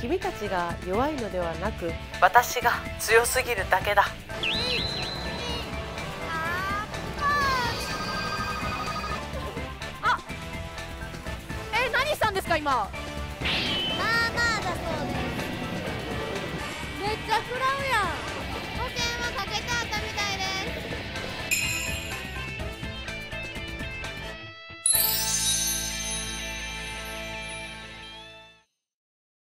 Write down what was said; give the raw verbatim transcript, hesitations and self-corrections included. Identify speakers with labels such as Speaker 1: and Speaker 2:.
Speaker 1: 君たちが弱いのではなく、私が強すぎるだけだ。
Speaker 2: あ、え、何したんですか今。
Speaker 3: まあまあだそうです。
Speaker 2: めっちゃ食らうや